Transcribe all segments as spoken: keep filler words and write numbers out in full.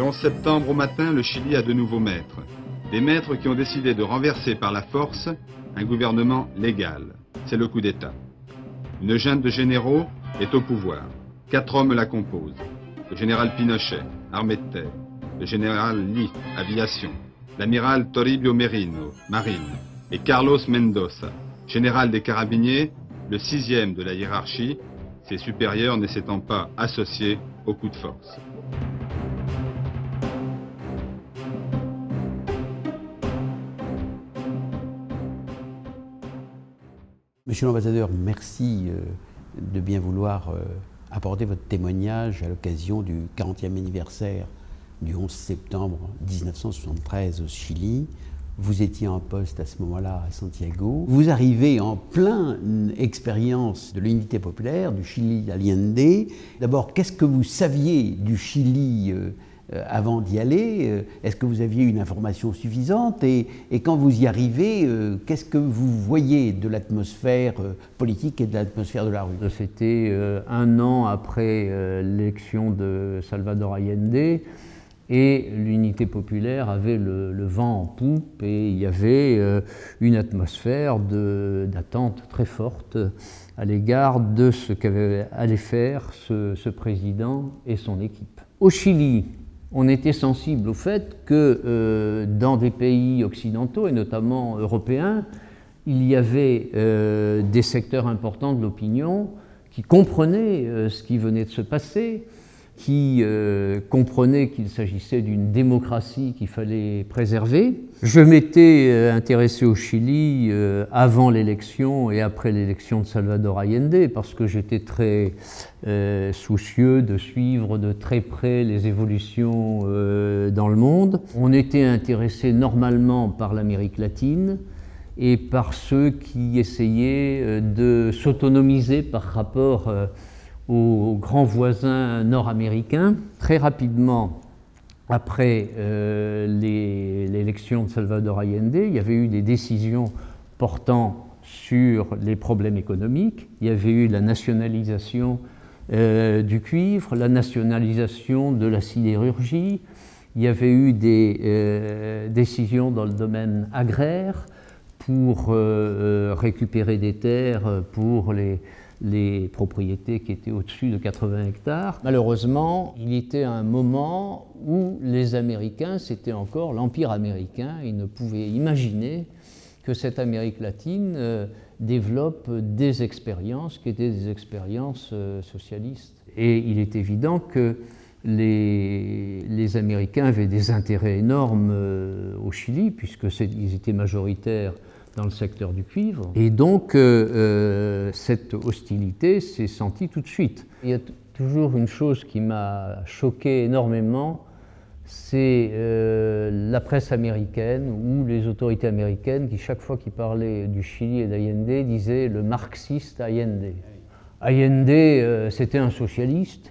onze septembre au matin, le Chili a de nouveaux maîtres. Des maîtres qui ont décidé de renverser par la force un gouvernement légal. C'est le coup d'État. Une junte de généraux est au pouvoir. Quatre hommes la composent. Le général Pinochet, armée de terre. Le général Lee, aviation. L'amiral Toribio Merino, marine. Et Carlos Mendoza, général des carabiniers, le sixième de la hiérarchie, ses supérieurs ne s'étant pas associés au coup de force. Monsieur l'ambassadeur, merci de bien vouloir apporter votre témoignage à l'occasion du quarantième anniversaire du onze septembre mille neuf cent soixante-treize au Chili. Vous étiez en poste à ce moment-là à Santiago. Vous arrivez en pleine expérience de l'unité populaire, du Chili Allende. D'abord, qu'est-ce que vous saviez du Chili euh, avant d'y aller? Est-ce que vous aviez une information suffisante? Et, et quand vous y arrivez, euh, qu'est-ce que vous voyez de l'atmosphère euh, politique et de l'atmosphère de la rue? C'était euh, un an après euh, l'élection de Salvador Allende. Et l'unité populaire avait le, le vent en poupe et il y avait euh, une atmosphère d'attente très forte à l'égard de ce qu'allait faire ce, ce président et son équipe. Au Chili, on était sensible au fait que euh, dans des pays occidentaux et notamment européens, il y avait euh, des secteurs importants de l'opinion qui comprenaient euh, ce qui venait de se passer, qui euh, comprenait qu'il s'agissait d'une démocratie qu'il fallait préserver. Je m'étais euh, intéressé au Chili euh, avant l'élection et après l'élection de Salvador Allende parce que j'étais très euh, soucieux de suivre de très près les évolutions euh, dans le monde. On était intéressé normalement par l'Amérique latine et par ceux qui essayaient euh, de s'autonomiser par rapport euh, aux grands voisins nord-américains. Très rapidement, après euh, l'élection de Salvador Allende, il y avait eu des décisions portant sur les problèmes économiques. Il y avait eu la nationalisation euh, du cuivre, la nationalisation de la sidérurgie. Il y avait eu des euh, décisions dans le domaine agraire pour euh, récupérer des terres pour les les propriétés qui étaient au-dessus de quatre-vingts hectares. Malheureusement, il était un moment où les Américains, c'était encore l'Empire américain, ils ne pouvaient imaginer que cette Amérique latine euh, développe des expériences qui étaient des expériences euh, socialistes. Et il est évident que les, les Américains avaient des intérêts énormes euh, au Chili, puisqu'ils étaient majoritaires dans le secteur du cuivre. Et donc, euh, euh, cette hostilité s'est sentie tout de suite. Il y a toujours une chose qui m'a choqué énormément, c'est euh, la presse américaine ou les autorités américaines qui, chaque fois qu'ils parlaient du Chili et d'Allende, disaient le marxiste Allende. Allende, euh, c'était un socialiste.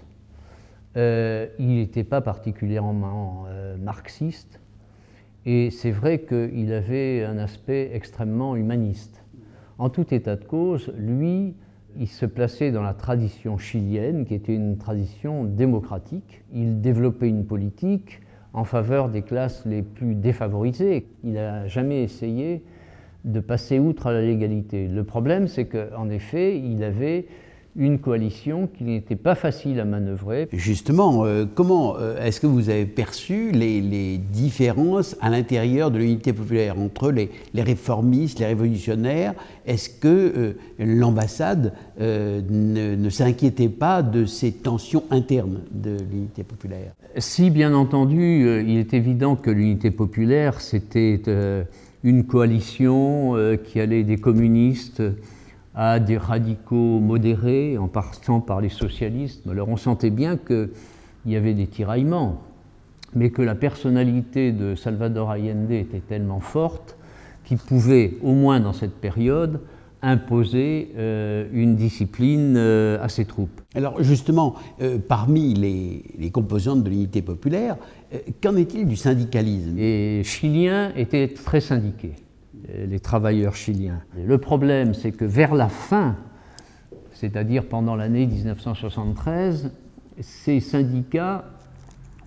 Euh, il n'était pas particulièrement euh, marxiste. Et c'est vrai qu'il avait un aspect extrêmement humaniste. En tout état de cause, lui, il se plaçait dans la tradition chilienne, qui était une tradition démocratique. Il développait une politique en faveur des classes les plus défavorisées. Il n'a jamais essayé de passer outre à la légalité. Le problème, c'est qu'en effet, il avait une coalition qui n'était pas facile à manœuvrer. Justement, euh, comment euh, est-ce que vous avez perçu les, les différences à l'intérieur de l'unité populaire entre les, les réformistes, les révolutionnaires? Est-ce que euh, l'ambassade euh, ne, ne s'inquiétait pas de ces tensions internes de l'unité populaire? Si, bien entendu, euh, il est évident que l'unité populaire, c'était euh, une coalition euh, qui allait des communistes à des radicaux modérés, en passant par les socialistes. Alors on sentait bien qu'il y avait des tiraillements, mais que la personnalité de Salvador Allende était tellement forte qu'il pouvait, au moins dans cette période, imposer euh, une discipline euh, à ses troupes. Alors justement, euh, parmi les, les composantes de l'unité populaire, euh, qu'en est-il du syndicalisme? Les Chiliens étaient très syndiqués, les travailleurs chiliens. Le problème, c'est que vers la fin, c'est-à-dire pendant l'année mille neuf cent soixante-treize, ces syndicats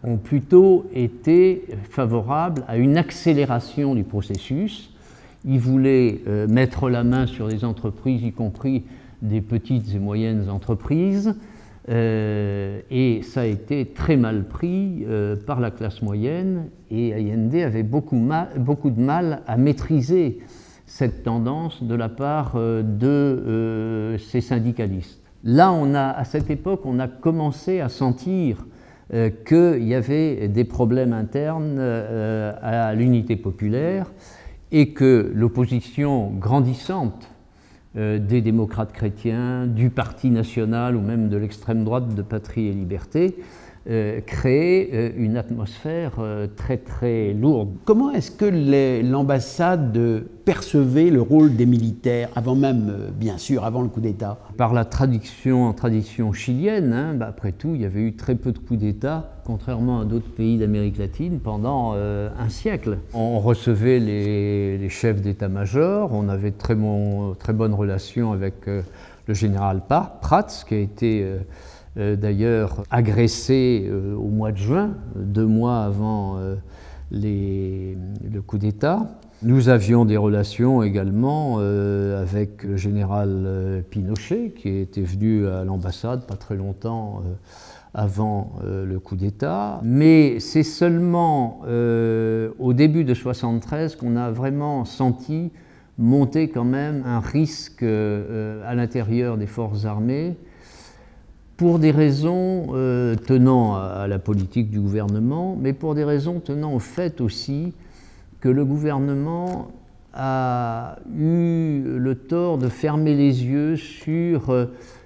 ont plutôt été favorables à une accélération du processus. Ils voulaient euh, mettre la main sur les entreprises, y compris des petites et moyennes entreprises, euh, et ça a été très mal pris euh, par la classe moyenne, et Allende avait beaucoup, mal, beaucoup de mal à maîtriser cette tendance de la part euh, de euh, ces syndicalistes. Là, on a, à cette époque, on a commencé à sentir euh, qu'il y avait des problèmes internes euh, à l'unité populaire et que l'opposition grandissante euh, des démocrates chrétiens, du Parti national ou même de l'extrême droite de Patrie et Liberté Euh, créer euh, une atmosphère euh, très très lourde. Comment est-ce que l'ambassade percevait le rôle des militaires, avant même, euh, bien sûr, avant le coup d'État? Par la tradition, en tradition chilienne, hein, bah, après tout, il y avait eu très peu de coups d'État, contrairement à d'autres pays d'Amérique latine, pendant euh, un siècle. On recevait les, les chefs d'état-major, on avait de très, bon, très bonnes relations avec euh, le général Prats, qui a été euh, Euh, d'ailleurs agressé euh, au mois de juin, deux mois avant euh, les, le coup d'État. Nous avions des relations également euh, avec le général euh, Pinochet, qui était venu à l'ambassade pas très longtemps euh, avant euh, le coup d'État. Mais c'est seulement euh, au début de soixante-treize qu'on a vraiment senti monter quand même un risque euh, à l'intérieur des forces armées, pour des raisons euh, tenant à, à la politique du gouvernement, mais pour des raisons tenant au fait aussi que le gouvernement a eu le tort de fermer les yeux sur euh,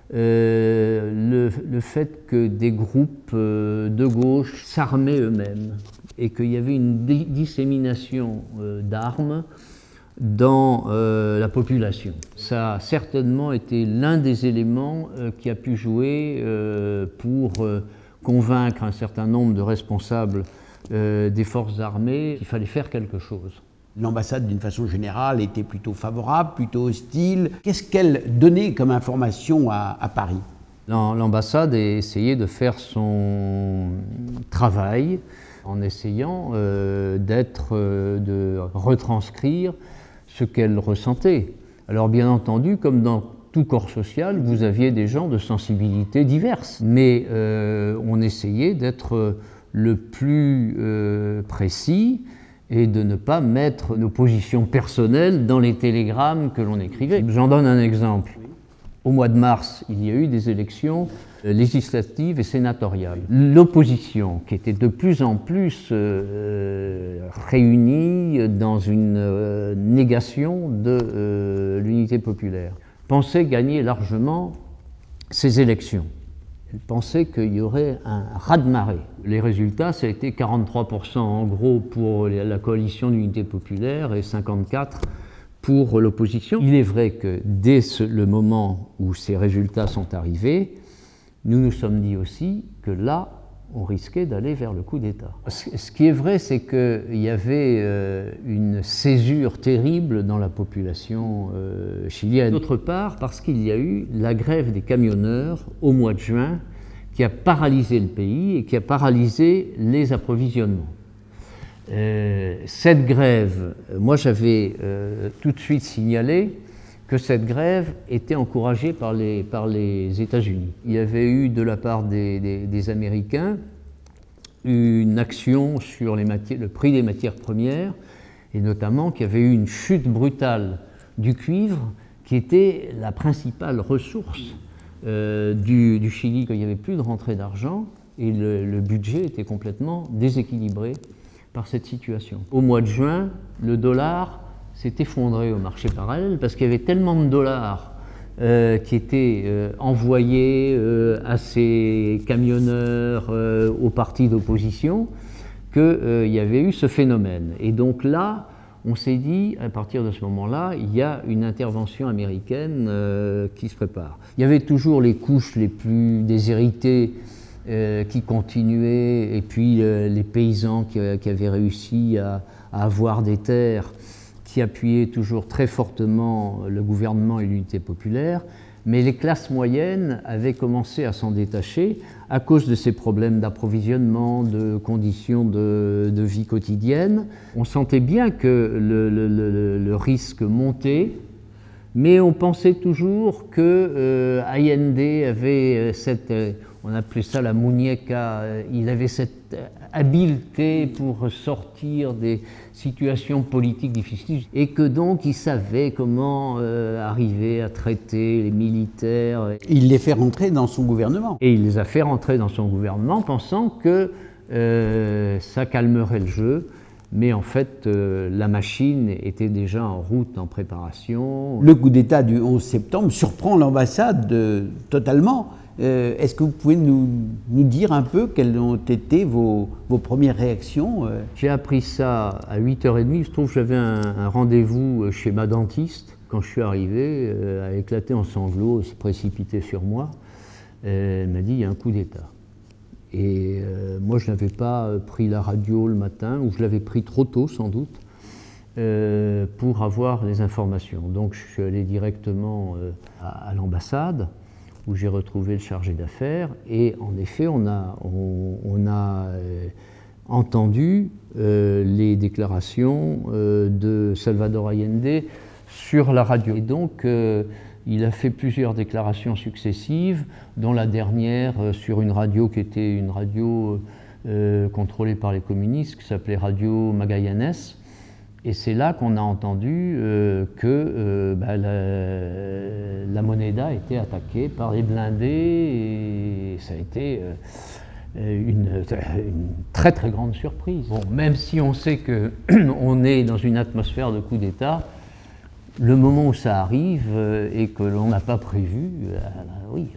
le, le fait que des groupes euh, de gauche s'armaient eux-mêmes et qu'il y avait une dissémination euh, d'armes dans euh, la population. Ça a certainement été l'un des éléments euh, qui a pu jouer euh, pour euh, convaincre un certain nombre de responsables euh, des forces armées qu'il fallait faire quelque chose. L'ambassade, d'une façon générale, était plutôt favorable, plutôt hostile. Qu'est-ce qu'elle donnait comme information à, à Paris? L'ambassade a essayé de faire son travail en essayant euh, d'être, euh, de retranscrire ce qu'elle ressentait. Alors bien entendu, comme dans tout corps social, vous aviez des gens de sensibilités diverses, mais euh, on essayait d'être le plus euh, précis et de ne pas mettre nos positions personnelles dans les télégrammes que l'on écrivait. J'en donne un exemple. Au mois de mars, il y a eu des élections législatives et sénatoriales. L'opposition, qui était de plus en plus euh, réunie dans une euh, négation de euh, l'unité populaire, pensait gagner largement ces élections. Elle pensait qu'il y aurait un raz-de-marée. Les résultats, ça a été quarante-trois pour cent en gros pour la coalition d'unité populaire et cinquante-quatre pour cent pour l'opposition. Il est vrai que dès ce, le moment où ces résultats sont arrivés, nous nous sommes dit aussi que là, on risquait d'aller vers le coup d'État. Ce qui est vrai, c'est qu'il y avait euh, une césure terrible dans la population euh, chilienne. D'autre part, parce qu'il y a eu la grève des camionneurs au mois de juin, qui a paralysé le pays et qui a paralysé les approvisionnements. Euh, cette grève, moi j'avais euh, tout de suite signalé que cette grève était encouragée par les, par les États-Unis. Il y avait eu de la part des, des, des Américains une action sur les matières, le prix des matières premières, et notamment qu'il y avait eu une chute brutale du cuivre, qui était la principale ressource euh, du, du Chili, qu'il n'y avait plus de rentrée d'argent, et le, le budget était complètement déséquilibré par cette situation. Au mois de juin, le dollar s'est effondré au marché parallèle parce qu'il y avait tellement de dollars euh, qui étaient euh, envoyés euh, à ces camionneurs, euh, aux partis d'opposition, qu'il euh, y avait eu ce phénomène. Et donc là, on s'est dit, à partir de ce moment-là, il y a une intervention américaine euh, qui se prépare. Il y avait toujours les couches les plus déshéritées Euh, qui continuaient, et puis euh, les paysans qui, qui avaient réussi à, à avoir des terres qui appuyait toujours très fortement le gouvernement et l'unité populaire, mais les classes moyennes avaient commencé à s'en détacher à cause de ces problèmes d'approvisionnement, de conditions de, de vie quotidienne. On sentait bien que le, le, le, le risque montait, mais on pensait toujours que euh, Allende avait cette, euh, on appelait ça la muñeca, euh, il avait cette habileté pour sortir des situations politiques difficiles et que donc il savait comment euh, arriver à traiter les militaires. Il les fait rentrer dans son gouvernement. Et il les a fait rentrer dans son gouvernement pensant que euh, ça calmerait le jeu. Mais en fait, euh, la machine était déjà en route, en préparation. Le coup d'État du onze septembre surprend l'ambassade euh, totalement. Euh, Est-ce que vous pouvez nous, nous dire un peu quelles ont été vos, vos premières réactions? euh J'ai appris ça à huit heures trente. Je trouve que j'avais un, un rendez-vous chez ma dentiste. Quand je suis arrivé, euh, elle a éclaté en sanglots, elle s'est précipitée sur moi. Euh, elle m'a dit, il y a un coup d'État. Et euh, moi, je n'avais pas pris la radio le matin, ou je l'avais pris trop tôt sans doute, euh, pour avoir les informations. Donc je suis allé directement euh, à, à l'ambassade, où j'ai retrouvé le chargé d'affaires, et en effet, on a, on, on a euh, entendu euh, les déclarations euh, de Salvador Allende sur la radio. Et donc, euh, il a fait plusieurs déclarations successives, dont la dernière euh, sur une radio qui était une radio euh, contrôlée par les communistes, qui s'appelait Radio Magallanes. Et c'est là qu'on a entendu euh, que euh, bah, la, la Moneda était attaquée par les blindés, et ça a été euh, une, une très très grande surprise. Bon, même si on sait qu'on est dans une atmosphère de coup d'État, le moment où ça arrive euh, et que l'on n'a pas prévu, euh, oui,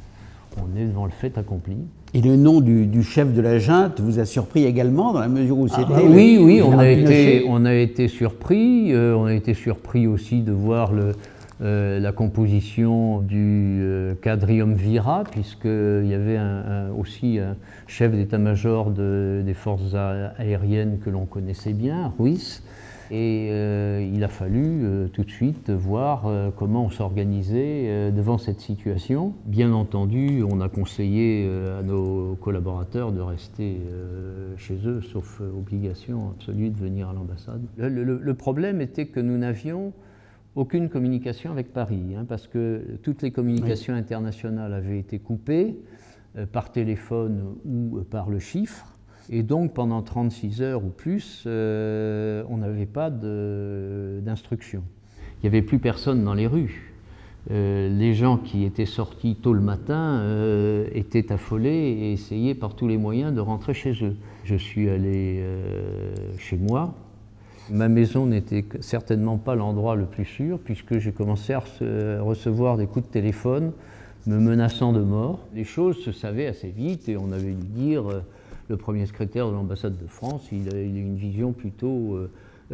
on, on est devant le fait accompli. Et le nom du, du chef de la junte vous a surpris également, dans la mesure où c'était... Ah, oui, le, oui, on a, été, on a été surpris. Euh, on a été surpris aussi de voir le, euh, la composition du euh, quadriumvirat, puisqu'il y avait un, un, aussi un chef d'état-major de, des forces aériennes que l'on connaissait bien, Ruiz. Et euh, il a fallu euh, tout de suite voir euh, comment on s'organisait euh, devant cette situation. Bien entendu, on a conseillé euh, à nos collaborateurs de rester euh, chez eux, sauf euh, obligation absolue de venir à l'ambassade. Le, le, le problème était que nous n'avions aucune communication avec Paris, hein, parce que toutes les communications oui. internationales avaient été coupées euh, par téléphone ou euh, par le chiffre. Et donc, pendant trente-six heures ou plus, euh, on n'avait pas d'instruction. Il n'y avait plus personne dans les rues. Euh, les gens qui étaient sortis tôt le matin euh, étaient affolés et essayaient par tous les moyens de rentrer chez eux. Je suis allé euh, chez moi. Ma maison n'était certainement pas l'endroit le plus sûr, puisque j'ai commencé à recevoir des coups de téléphone me menaçant de mort. Les choses se savaient assez vite et on avait dû dire... Le premier secrétaire de l'ambassade de France, il a, il a une vision plutôt euh,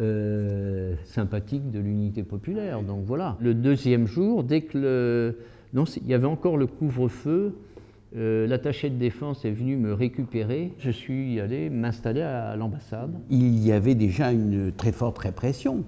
euh, sympathique de l'unité populaire. Donc voilà. Le deuxième jour, dès que le, non, il y avait encore le couvre-feu, euh, l'attaché de défense est venu me récupérer. Je suis allé m'installer à, à l'ambassade. Il y avait déjà une très forte répression.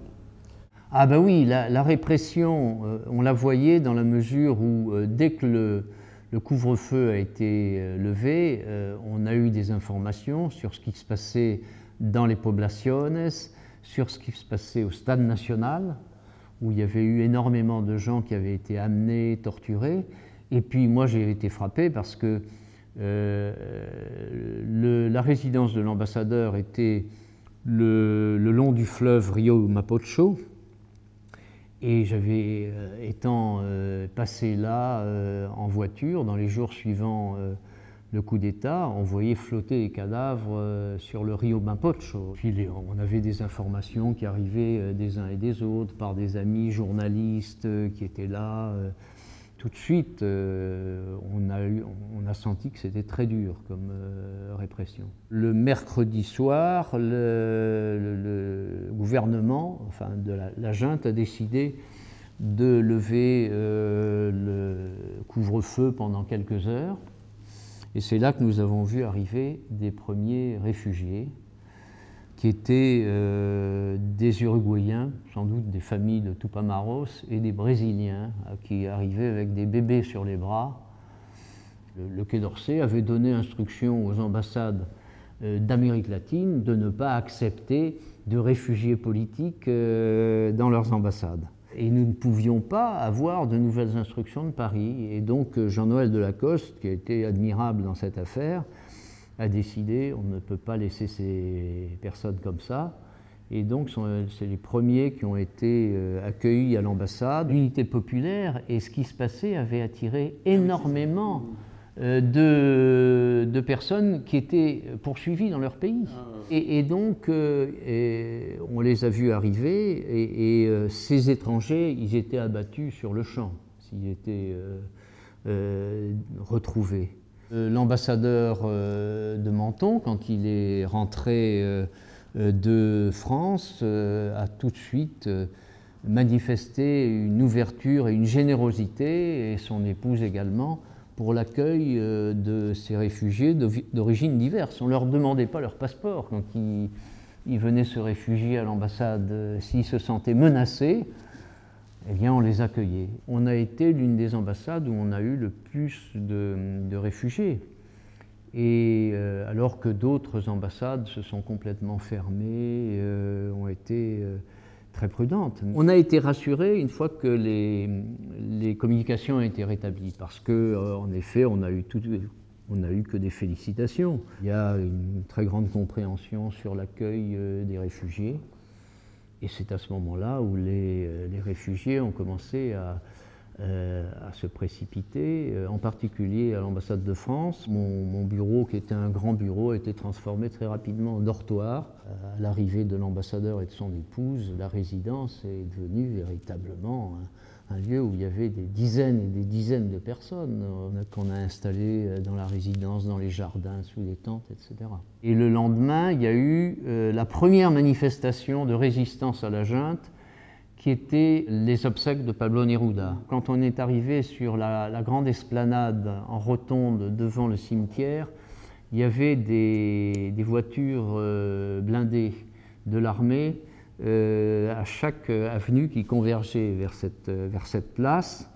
Ah ben oui, la, la répression, euh, on la voyait dans la mesure où euh, dès que le Le couvre-feu a été levé, euh, on a eu des informations sur ce qui se passait dans les poblaciones, sur ce qui se passait au Stade national, où il y avait eu énormément de gens qui avaient été amenés, torturés. Et puis moi j'ai été frappé parce que euh, le, la résidence de l'ambassadeur était le, le long du fleuve Rio Mapocho. Et j'avais, euh, étant euh, passé là euh, en voiture, dans les jours suivants euh, le coup d'État, on voyait flotter des cadavres euh, sur le Rio Mapocho. Puis les, on avait des informations qui arrivaient euh, des uns et des autres par des amis journalistes euh, qui étaient là. Euh, tout de suite, euh, on, a eu, on a senti que c'était très dur comme euh, répression. Le mercredi soir, le, le, le gouvernement, enfin de la, la junte, a décidé de lever euh, le couvre-feu pendant quelques heures. Et c'est là que nous avons vu arriver des premiers réfugiés. qui étaient euh, des Uruguayens, sans doute des familles de Tupamaros, et des Brésiliens euh, qui arrivaient avec des bébés sur les bras. Le, le Quai d'Orsay avait donné instruction aux ambassades euh, d'Amérique latine de ne pas accepter de réfugiés politiques euh, dans leurs ambassades. Et nous ne pouvions pas avoir de nouvelles instructions de Paris. Et donc Jean-Noël Delacoste, qui a été admirable dans cette affaire, a décidé on ne peut pas laisser ces personnes comme ça. Et donc c'est les premiers qui ont été accueillis à l'ambassade. L'unité populaire et ce qui se passait avait attiré énormément de, de personnes qui étaient poursuivies dans leur pays. Et, et donc et on les a vus arriver et, et ces étrangers, ils étaient abattus sur le champ s'ils étaient euh, euh, retrouvés. L'ambassadeur de Menton, quand il est rentré de France, a tout de suite manifesté une ouverture et une générosité, et son épouse également, pour l'accueil de ces réfugiés d'origines diverses. On ne leur demandait pas leur passeport quand ils, ils venaient se réfugier à l'ambassade. S'ils se sentaient menacés, eh bien, on les accueillait. On a été l'une des ambassades où on a eu le plus de, de réfugiés. Et euh, alors que d'autres ambassades se sont complètement fermées, euh, ont été euh, très prudentes. On a été rassurés une fois que les, les communications ont été rétablies, parce que, euh, en effet, on a eu tout, on n'a eu que des félicitations. Il y a une très grande compréhension sur l'accueil euh, des réfugiés. Et c'est à ce moment-là où les, les réfugiés ont commencé à, euh, à se précipiter, euh, en particulier à l'ambassade de France. Mon, mon bureau, qui était un grand bureau, a été transformé très rapidement en dortoir. À l'arrivée de l'ambassadeur et de son épouse, la résidence est devenue véritablement un, un lieu où il y avait des dizaines et des dizaines de personnes qu'on a installées dans la résidence, dans les jardins, sous les tentes, et cetera. Et le lendemain, il y a eu euh, la première manifestation de résistance à la junte, qui était les obsèques de Pablo Neruda. Quand on est arrivé sur la, la grande esplanade en rotonde devant le cimetière, il y avait des, des voitures euh, blindées de l'armée euh, à chaque avenue qui convergeait vers cette, vers cette place.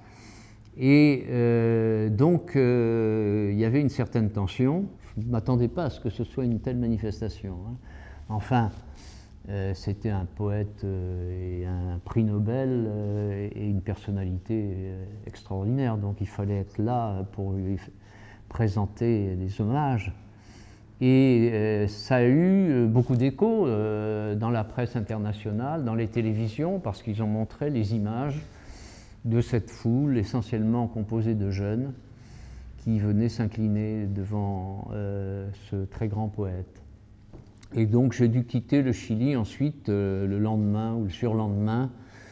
Et euh, donc, euh, il y avait une certaine tension. Je ne m'attendais pas à ce que ce soit une telle manifestation, hein. Enfin, euh, c'était un poète euh, et un prix Nobel euh, et une personnalité euh, extraordinaire, donc il fallait être là pour lui présenter des hommages. Et euh, ça a eu beaucoup d'écho euh, dans la presse internationale, dans les télévisions, parce qu'ils ont montré les images de cette foule, essentiellement composée de jeunes, qui venaient s'incliner devant euh, ce très grand poète. Et donc j'ai dû quitter le Chili ensuite, euh, le lendemain ou le surlendemain,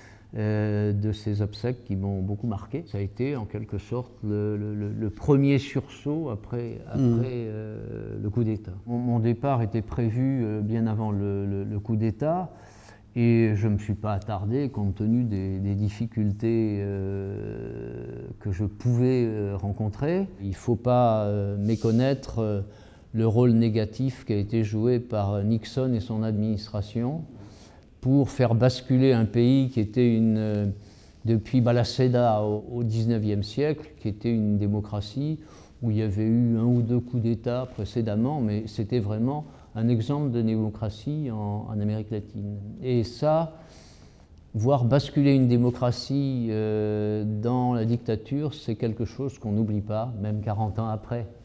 Euh, de ces obsèques qui m'ont beaucoup marqué. Ça a été en quelque sorte le, le, le premier sursaut après, après mmh. euh, le coup d'État. Mon, mon départ était prévu euh, bien avant le, le, le coup d'État et je ne me suis pas attardé compte tenu des, des difficultés euh, que je pouvais euh, rencontrer. Il ne faut pas euh, méconnaître euh, le rôle négatif qui a été joué par Nixon et son administration pour faire basculer un pays qui était une, euh, depuis Balaceda au, au dix-neuvième siècle, qui était une démocratie où il y avait eu un ou deux coups d'État précédemment, mais c'était vraiment un exemple de démocratie en, en Amérique latine. Et ça, voir basculer une démocratie euh, dans la dictature, c'est quelque chose qu'on n'oublie pas, même quarante ans après.